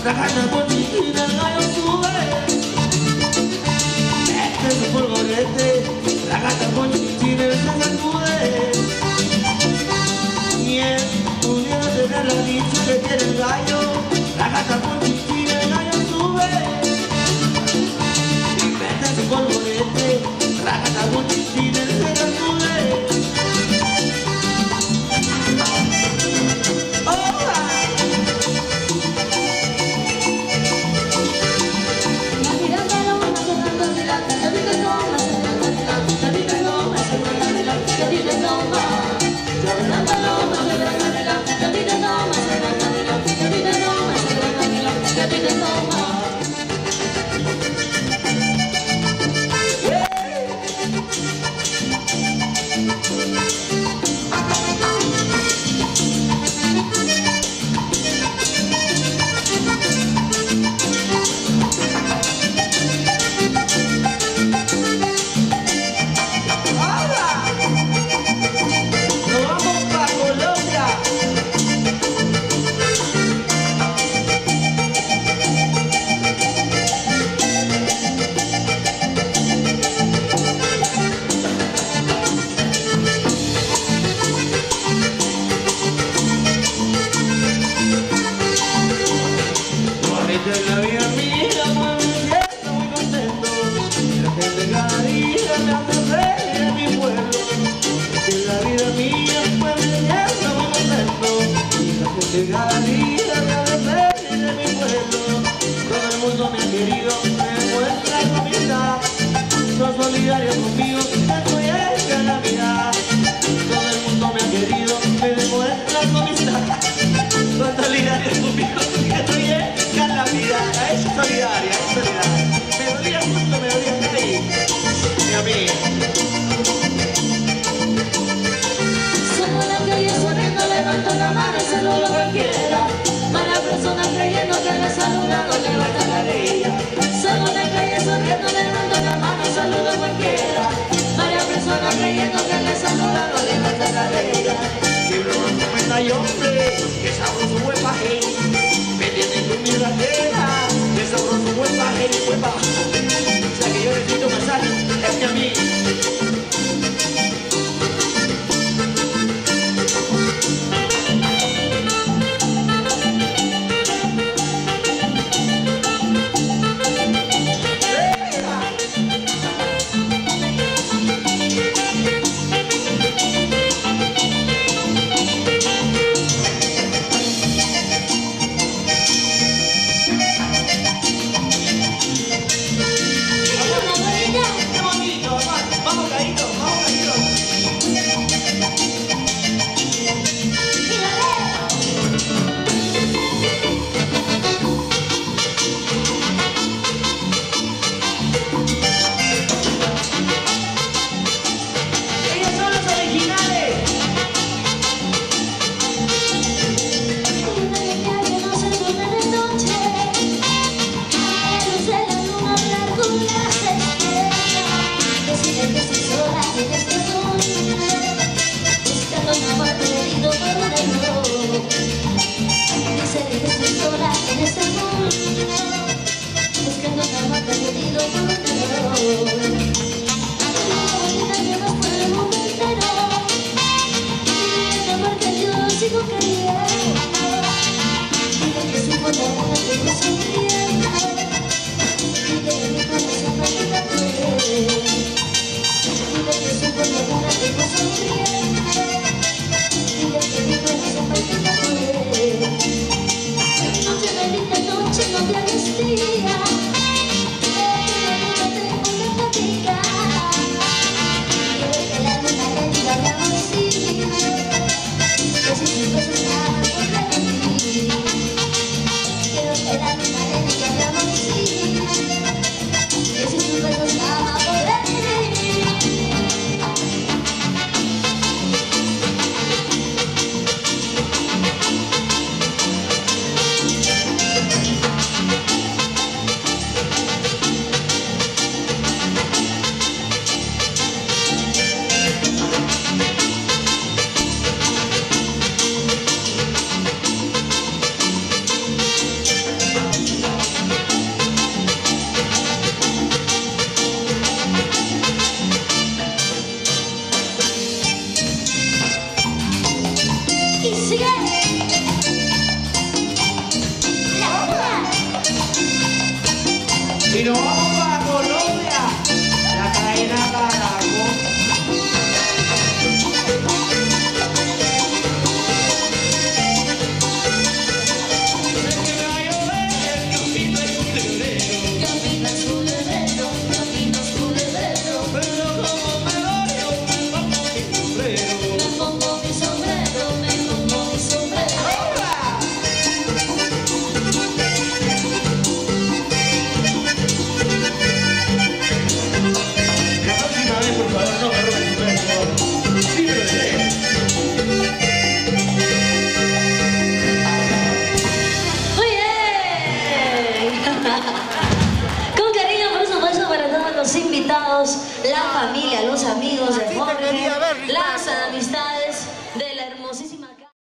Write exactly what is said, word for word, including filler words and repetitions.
La gata con chiquita, el gallo sube. Este es un polvorete. La gata con chiquita, el se sacude. Y él pudiera tener la dicha que tiene el gallo. La gata con chiquita, el gallo sube. Y este es un polvorete. La gata con chiquita, el se sacude. En la vida mía, muy siento muy contento. La gente cada día me hace reír en mi pueblo. En la vida mía, pues me siento muy contento. La gente cada día me hace reír en mi pueblo. Todo el mundo me ha querido, me muestra su amistad. Son solidarios conmigo, estoy en calamidad. Todo el mundo me ha querido, me demuestra su amistad. Son solidarios conmigo, estoy en calamidad. Es solidaria, es solidaria. Melodía justo, melodía está ahí. Mi amiga. Salgo en la calle sonriendo, levanto la mano y saludo a cualquiera. Mala persona creyendo que le saluda no levanta la reía. Salgo en la calle sonriendo, levanto la mano y saludo a cualquiera. Mala persona creyendo que le saluda no levanta la reía. Que broma comenta y hombre, que sabroso buen paje. Me tiene con mi rajera, que sabroso buen paje, buen bajo. O sea que yo necesito masaje, es mi amiga. invitados, la familia, los amigos de Jorge, las amistades.